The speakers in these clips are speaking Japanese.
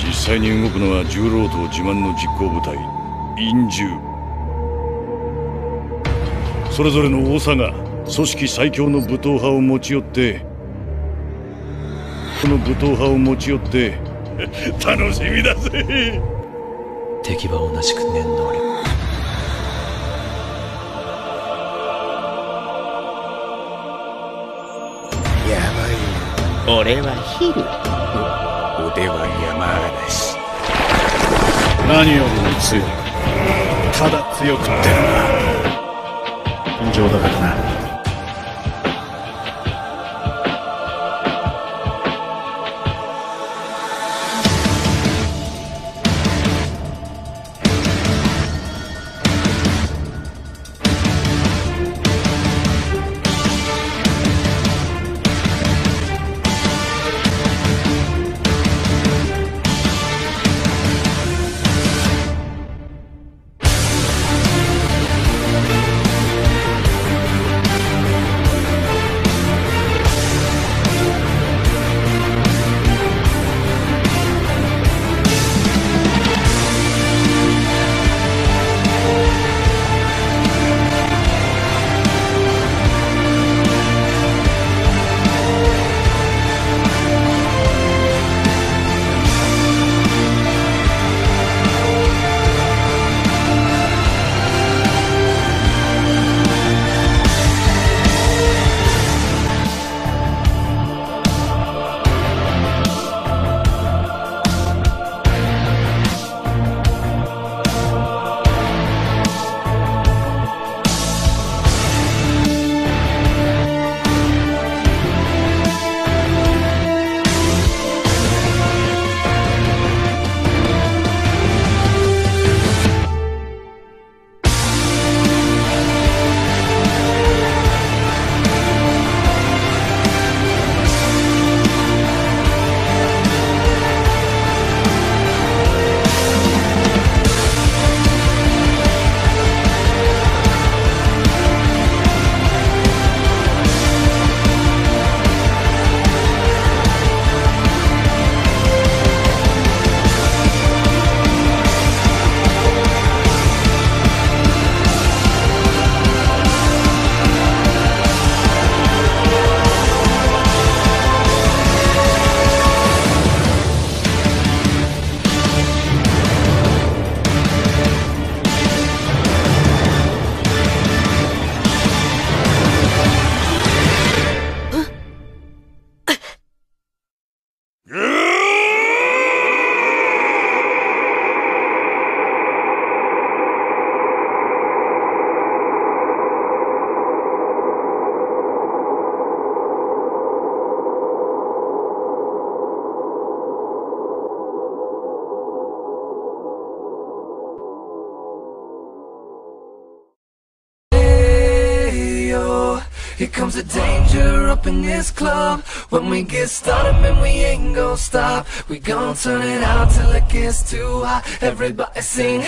実際に動くのは重労働自慢の実行部隊陰獣。それぞれの長が組織最強の武闘派を持ち寄ってこの武闘派を持ち寄って楽しみだぜ。 敵は同じく念能力。 やばい。俺はヒル。腕は山嵐。 何よりも強い。ただ強くってのが尋常だからな。 Here comes the danger up in this club. When we get started, man, we ain't gon' stop. We gon' turn it out till it gets too hot. Everybody sing,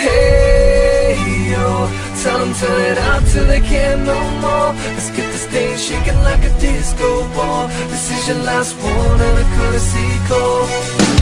hey, yo. Tell them turn it out till they can't no more. Let's get this thing shaking like a disco ball. This is your last one and a courtesy call.